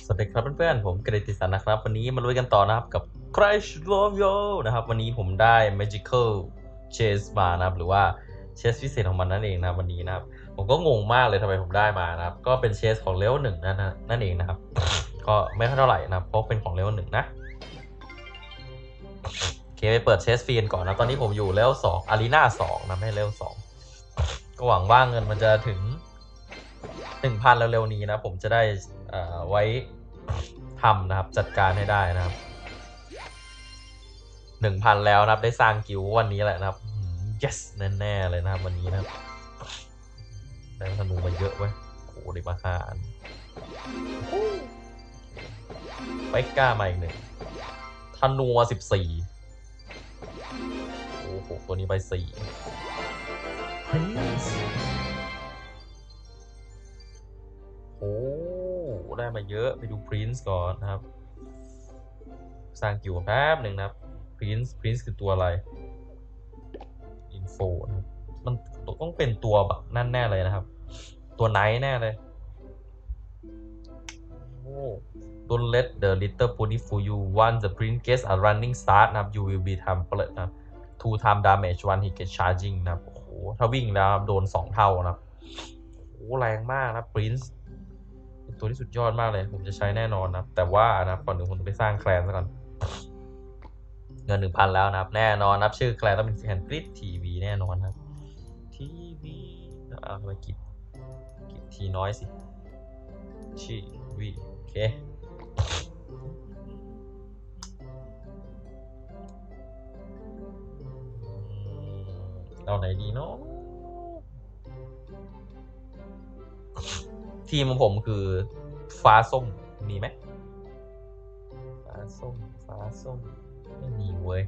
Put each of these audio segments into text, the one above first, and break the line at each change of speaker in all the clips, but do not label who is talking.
สวัสดีครับเพื่อนๆผมเกรติสันนะครับวันนี้มาลุยกันต่อนะครับกับ Crash Royale นะครับวันนี้ผมได้ Magical Chase มานะครับหรือว่า Chase พิเศษของมันนั่นเองนะวันนี้นะครับผมก็งงมากเลยทำไมผมได้มานะครับก็เป็น Chase ของเลเวลหนึ่งนั่นเองนะครับก็ไม่เท่าไหร่นะเพราะเป็นของเลเวลหนึ่งนะโอเคไปเปิด Chase ฟรีก่อนนะตอนนี้ผมอยู่เลเวล2 Arena 2นะไม่เลเวล2ก็หวังว่าเงินมันจะถึง 1,000 เร็วๆนี้นะผมจะได้ไว้ทำนะครับจัดการให้ได้นะครับ 1,000 แล้วนะครับได้สร้างกิลด์วันนี้แหละนะครับyes แน่ๆเลยนะครับวันนี้นะครับได้ธนูมาเยอะเว้ยโอ้ได้มา5 อันไปก้ามาอีก1ธนูมา14โอ้โหตัวนี้ไป4 Prince โอ้ได้มาเยอะไปดู Prince ก่อนนะครับสร้างกิลด์แป๊บหนึ่งนะครับ Prince คือตัวอะไร Info นะครับมันต้องเป็นตัวแบบนั่นแน่เลยนะครับตัวไนท์แน่เลยโอ้ Don't let the little pony fool you once the prince gets a running start นะครับ you will be tempered นะครับ two time damage one he get charging นะครับโอ้โหถ้าวิ่งแล้วโดน2 เท่านะครับโอ้แรงมากนะ Prince เป็นตัวที่สุดยอดมากเลยผมจะใช้แน่นอนนะแต่ว่านะก่อนหนึ่งผมต้องไปสร้างแคลนซะก่อนเงิน 1,000 แล้วนะครับแน่นอนนะครับชื่อแคลนต้องเป็นแคลนกริดทีวีแน่นอนครับทีวีทำไมกิดทีน้อยสิชีวีโอเคเอาไหนดีเนาะทีมของผมคือฟ้าส้มมีไหมฟ้าส้มไม่มีเว้ย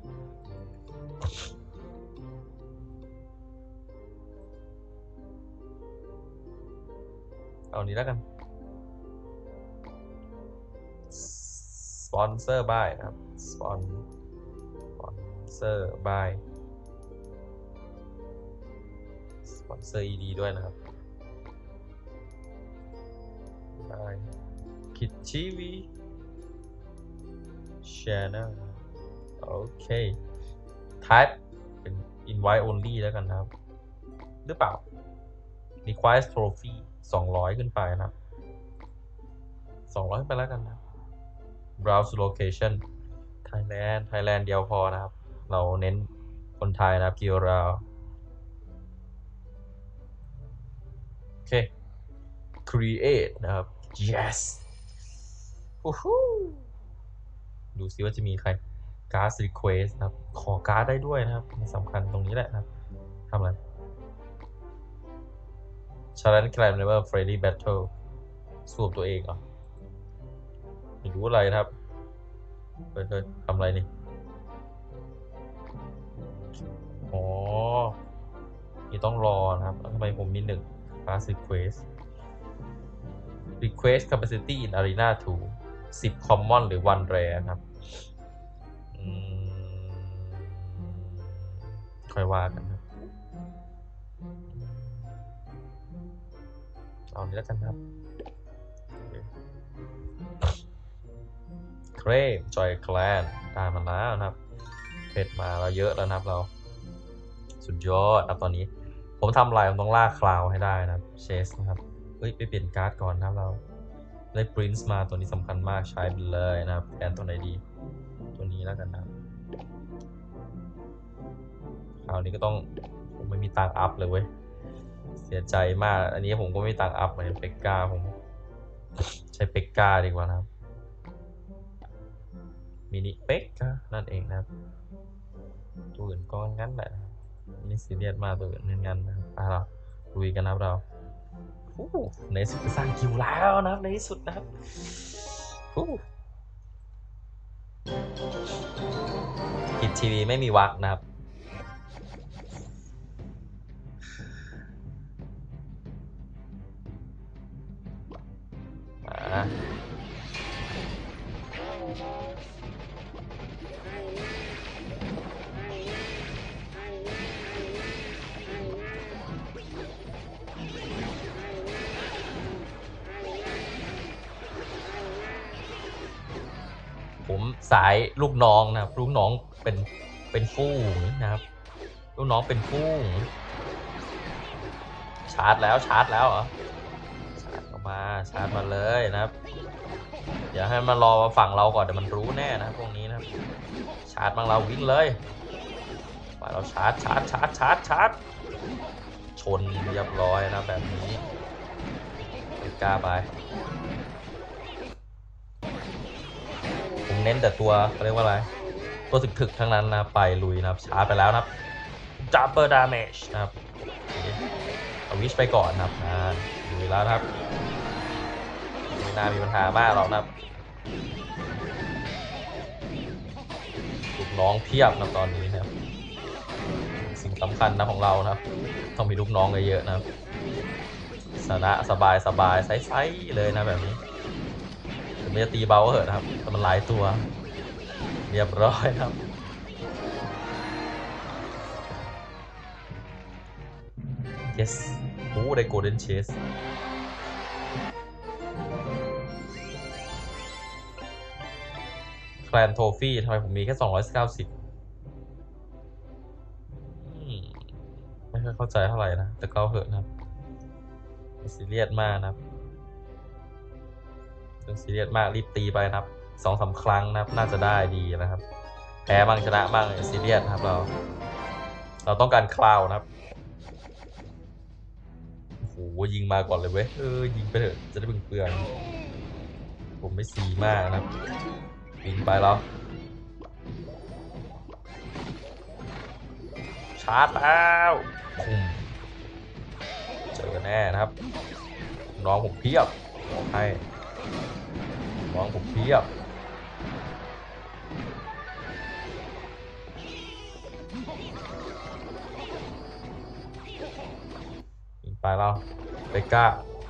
เอานี้แล้วกันสปอนเซอร์บายนะครับสปอนเซอร์บายสปอนเซอร์ ED ด้วยนะครับได้คิดทีวีchannel โอเค type เป็น invite only แล้วกันนะครับหรือเปล่า request trophy 200 ขึ้นไปนะครับ200ขึ้นไปแล้วกันนะ browse location Thailand เดียวพอนะครับเราเน้นคนไทยนะครับที่เราโอเค create นะครับ yes ดูซิว่าจะมีใคร card request นะครับขอการ์ดได้ด้วยนะครับสำคัญตรงนี้แหละนะครับทำอะไร challenge climb level friendly battle สวมตัวเองเหรอไม่รู้อะไรนะครับเฮ้ยทำอะไรนี่อ๋อนี่ต้องรอนะครับทำไมผมมี1 class request capacity in arena 2 10 common หรือ 1 rare นะครับค่อยว่ากันนะเอานี้แล้วกันครับเครมจอยแคลนได้มาแล้วนะครับเพชรมาเราเยอะแล้วนะครับเราสุดยอดนะตอนนี้ผมทำลายผมต้องลากคลาวให้ได้นะครับเชสนะครับเฮ้ยไปเปลี่ยนการ์ดก่อนนะครับเราได้ปรินซ์มาตัวนี้สำคัญมากใช้ไปเลยนะครับแทนตัวไหนดีตัวนี้แล้วกันนะคราวนี้ก็ต้องผมไม่มีตังค์อัพเลยเว้ยเสียใจมากอันนี้ผมก็ไม่มีตังค์อัพเหมือนเป็กก้าผมใช้เป็กก้าดีกว่านะครับมินิเป็กก้านั่นเองนะครับตัวอื่นก็งั้นแหละไม่ซีเรียสมากตัวอื่นงั้นนะครับไปเราลุยกันนะครับเราในสุดสร้างคิวแล้วนะครับในที่สุดนะครับกิจทีวีไม่มีวักนะครับสายลูกน้องนะครับลูกน้องเป็นฟูงนะครับลูกน้องเป็นฟูงชาร์จแล้วเหรอชาร์จออกมาชาร์จมาเลยนะครับเดี๋ยวให้มันรอฝั่งเราก่อนเดี๋ยวมันรู้แน่นะพวกนี้นะครับชาร์จบางเราวิ่งเลยไปเราชาร์จชนเรียบร้อยนะแบบนี้กล้าไปผมเน้นแต่ตัวเขาเรียกว่าอะไรตัวถึกๆทั้งนั้นนะไปลุยนะครับชาร์จไปแล้วนะครับดับเบิลดาเมจนะครับเอาวิชไปก่อนนะครับลุยแล้วนะครับไม่น่ามีปัญหามากหรอกนะครับลูกน้องเพียบนะตอนนี้นะครับสิ่งสำคัญนะของเรานะครับต้องมีลูกน้องเยอะๆนะครับชนะสบายไซส์เลยนะแบบนี้ถึงไม่จะตีเบาเหอะนะครับแต่มันหลายตัวเรียบร้อยครับyes โอ้ได้โกลเด้นเชสแคลนโทฟี่ทำไมผมมีแค่290ไม่ค่อยเข้าใจเท่าไหร่นะแต่ก็เหอะนะครับซีเรียสมากนะครับซีเรียสมากรีบตีไปนะครับ2-3 ครั้งนะครับน่าจะได้ดีนะครับแพ้บ้างชนะบ้างซีเรียสนะครับเราต้องการคลาวนะครับโอ้โหยิงมาก่อนเลยเว้ยยิงไปเถอะจะได้เปลืองผมไม่ซีมากนะครับยิงไปแล้วชาร์จแล้วคุมเจอแน่นะครับน้องผมเพียบให้น้องผมเพียบยิงไปแล้วเบก้า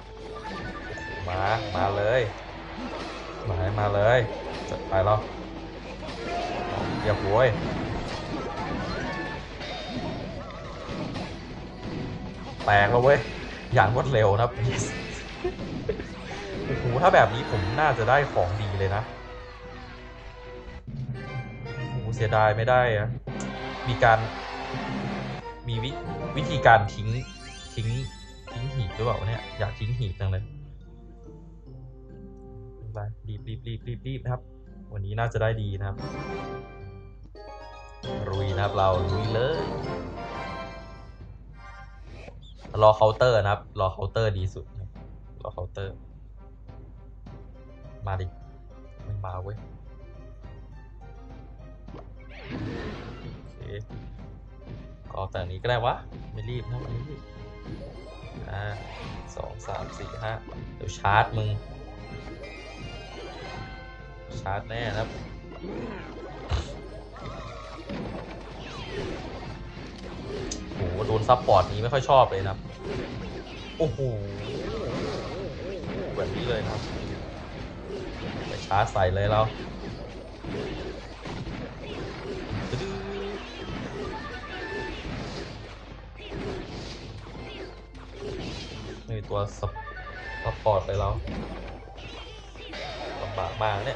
มาเลยมาเลยจัดไปแล้วเรียบร้อยแตกแล้วเว้ยอย่างรวดเร็วนะโอ้โหถ้าแบบนี้ผมน่าจะได้ของดีเลยนะโอ้โหเสียดายไม่ได้อะมีวิธีการทิ้งหีบหรือเปล่าเนี่ยอยากทิ้งหีบจังเลยไปรีบนะครับวันนี้น่าจะได้ดีนะครับลุยนะครับเราลุยเลยรอเคาน์เตอร์นะครับรอเคาน์เตอร์ดีสุดรอเคาน์เตอร์มาดิไม่มาเว้ยโอเคก็แต่นี้ก็ได้วะไม่รีบนะไม่รีบ2 3 4 5เดี๋ยวชาร์จมึงชาร์จแน่นะครับโอ้โหโดนซับพอร์ตนี้ไม่ค่อยชอบเลยนะครับโอ้โหแบบนี้เลยนะครับไปชาร์จใส่เลยเราไม่มีตัวซับพอร์ตไปแล้วลำบากมากเนี่ย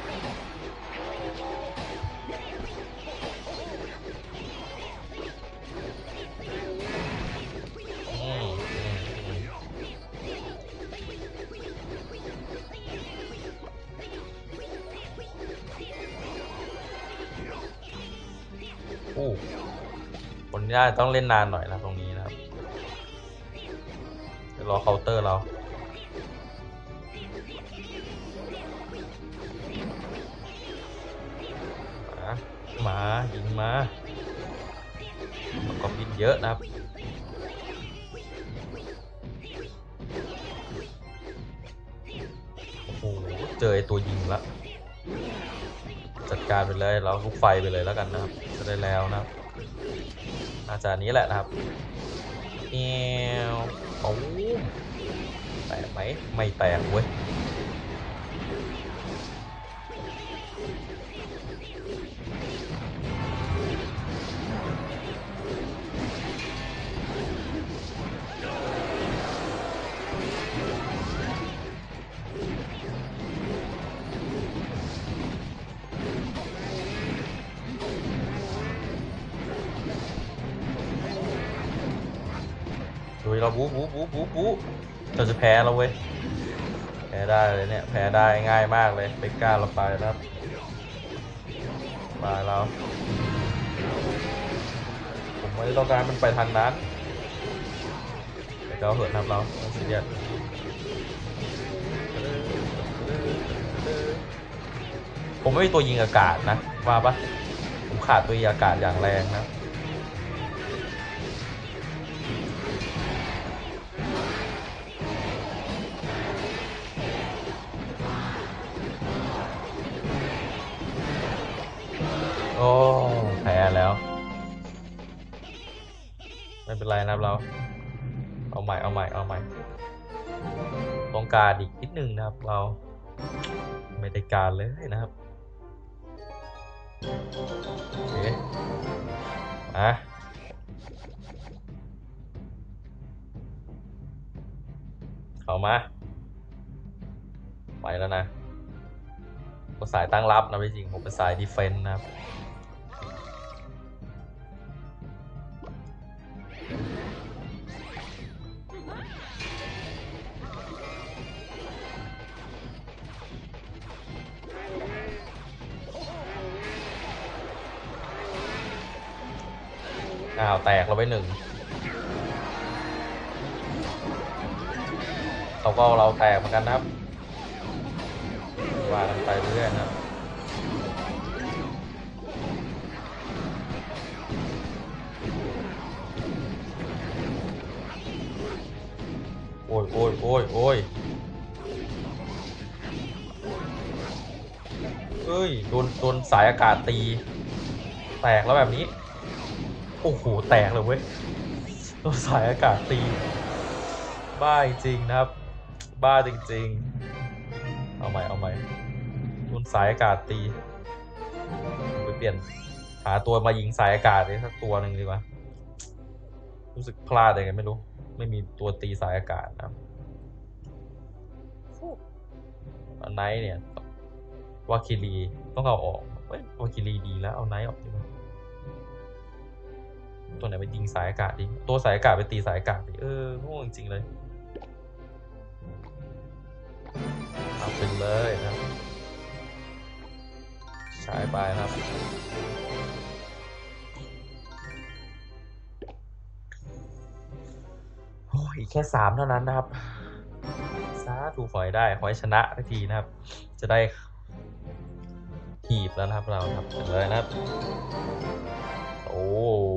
คนนี้ต้องเล่นนานหน่อยนะตรงนี้นะครับเดี๋ยวรอเคาน์เตอร์เรามายิงมาก็บินเยอะนะครับโอ้โหเจอไอตัวยิงแล้วจัดการไปเลยเราลูกไฟไปเลยแล้วกันนะครับจะได้แล้วนะน่าจะนี้แหละนะครับเอวโอ้แตกไหมไม่แตกเว้ยเราบูเราจะแพ้แล้วเว้ยแพ้ได้เลยเนี่ยแพ้ได้ง่ายมากเลยเบก้าเราไปแล้วไปแล้วผมไม่ต้องการมันไปทางนั้นแต่ก็เหินทำเราไม่ซีเรียสผมไม่มีตัวยิงอากาศนะว่าปะผมขาดตัวยิงอากาศอย่างแรงนะโอ้แพ้แล้วไม่เป็นไรนะครับเราเอาใหม่ต้องการอีกนิดนึงนะครับเราไม่ได้การเลยนะครับโอเคเข้ามาไปแล้วนะผมสายตั้งรับนะจริงผมเป็นสายดีเฟนส์นะครับแตกเราไปหนึ่งเขาก็เราแตกเหมือนกันนะครับว่ากันไปเรื่อยนะครับโอ้ยเอ้ยโดนสายอากาศตีแตกแล้วแบบนี้โอ้โหแตกเลยเว้ยโดนสายอากาศตีบ้าจริงนะครับบ้าจริงๆเอาใหม่โดนสายอากาศตีไปเปลี่ยนหาตัวมายิงสายอากาศเลยสักตัวหนึ่งดีกว่ารู้สึกพลาดยังไงไม่รู้ไม่มีตัวตีสายอากาศนะครับอันไหนเนี่ยวาคิรีต้องเอาออกเว้ยวาคิรีดีแล้วเอาไนท์ออกดีกว่าตัวไหนไปยิงสายอากาศดีตัวสายอากาศไปตีสายอากาศดิโง่จริงๆเลยเอาไปเลยนะใช้ไปนะครับโอ้ยแค่3เท่านั้นนะครับสาธุขอให้ได้ขอให้ชนะทันทีนะครับจะได้หีบแล้วนะครับเราครับเลยนะครับโอ้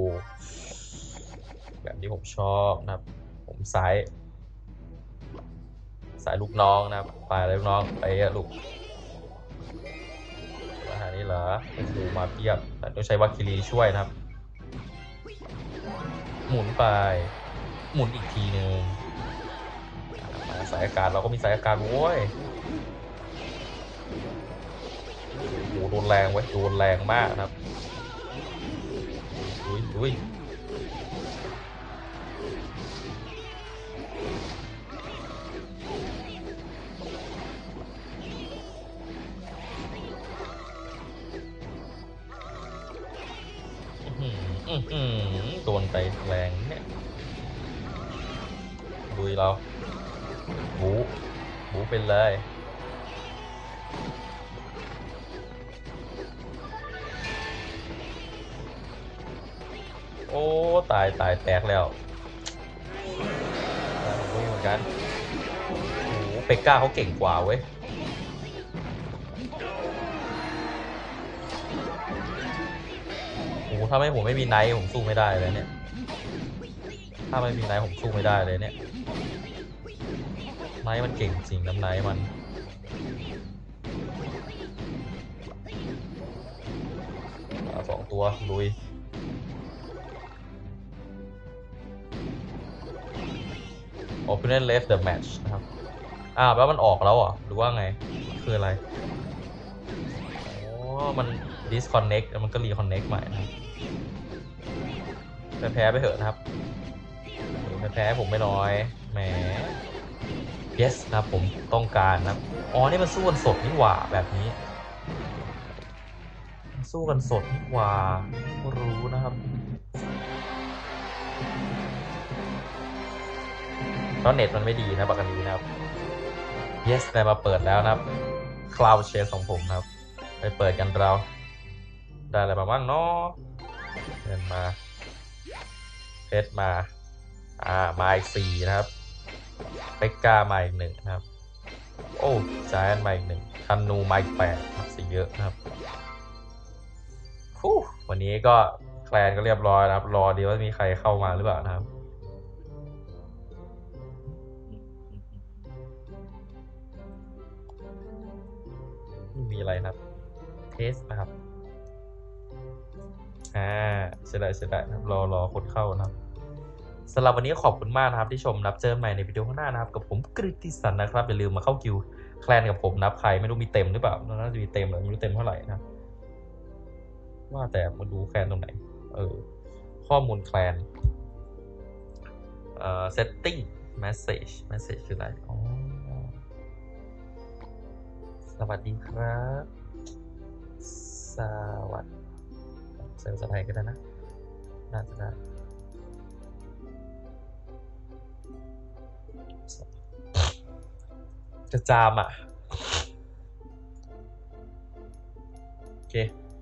แบบนี้ผมชอบนะครับผมสายลูกน้องนะครับไปเลยลูกน้องไปลูกมาหานี่เหรอโอ้โหมาเพียบแต่ต้องใช้วาคิรีช่วยนะครับหมุนไปหมุนอีกทีนึงมาสายอากาศเราก็มีสายอากาศโว้ยโอ้โหโดนแรงเว้ยโดนแรงมากนะครับดุยโดนไปแรงเนี่ยดุยเราบูเป็นเลยโอ้ตายแตกแล้วผมเหมือนกันโอ้เปกก้าเขาเก่งกว่าเว้ยโอ้ถ้าผมไม่มีไนท์ผมสู้ไม่ได้เลยเนี่ยถ้าไม่มีไนท์ผมสู้ไม่ได้เลยเนี่ยไนท์มันเก่งจริงน้ำไนท์มัน2 ตัวลุยOpponent left the match นะครับแล้วมันออกแล้วหรือว่าไงคืออะไรมัน disconnect แล้วมันก็ reconnect ใหม่นะแพ้ไปเถอะนะครับแพ้ผมไม่น้อยแหม yes นะครับผมต้องการนะครับนี่มันสู้กันสดนี่หว่าแบบนี้สู้กันสดนี่หว่ารู้นะครับเพราะเน็ตมันไม่ดีนะปกตินะครับ yes ได้มาเปิดแล้วนะครับ Cloud Chase ของผมนะครับไปเปิดกันเราได้อะไรมาบ้างเนาะเดินมาเพชรมามาอีก4นะครับเปกกามาอีก1นะครับโอ้จายนมาอีก1ทันนูมาอีก8ครับสีเยอะนะครับวันนี้ก็แคลนก็เรียบร้อยนะครับรอดีว่ามีใครเข้ามาหรือเปล่านะครับไม่มีอะไรนะครับเทสนะครับใช่ได้ครับรอคนเข้านะครับสำหรับวันนี้ขอบคุณมากนะครับที่ชมนะครับเจอกันใหม่ในวิดีโอข้างหน้านะครับกับผมกฤติสันนะครับอย่าลืมมาเข้าคิวแคลนกับผมนะครับใครไม่รู้มีเต็มหรือเปล่าน่าจะมีเต็มหรือไม่รู้เต็มเท่าไหร่นะครับว่าแต่มาดูแคลนตรงไหนข้อมูลแคลนsetting message คืออะไรสวัสดีครับสวัสดีเซลล์ภาษาไทยก็ได้นะน่าจะได้จะจามโอเค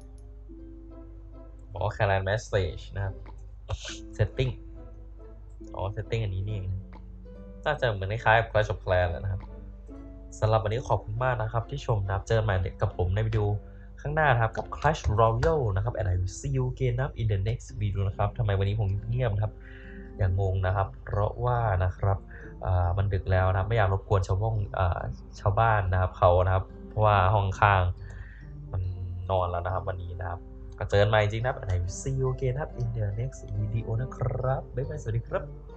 บอกว่า Canon message นะครับ setting setting อันนี้นี่เองน่าจะเหมือนคล้ายๆกับ Clash of Clans แหละนะครับสำหรับวันนี้ขอบคุณมากนะครับที่ชมนะครับเจอกันใหม่กับผมในวิดีโอข้างหน้านะครับกับ Clash Royale นะครับ and I will see you again นะครับ in the next video นะครับทำไมวันนี้ผมเงียบครับอย่างงงนะครับเพราะว่านะครับมันดึกแล้วนะไม่อยากรบกวนชาวบ้านนะครับเขานะครับเพราะว่าห้องข้างมันนอนแล้วนะครับวันนี้นะครับก็เจอกันใหม่จริงนะครับ and I will see you again นะครับ in the next video นะครับบ๊ายบายสวัสดีครับ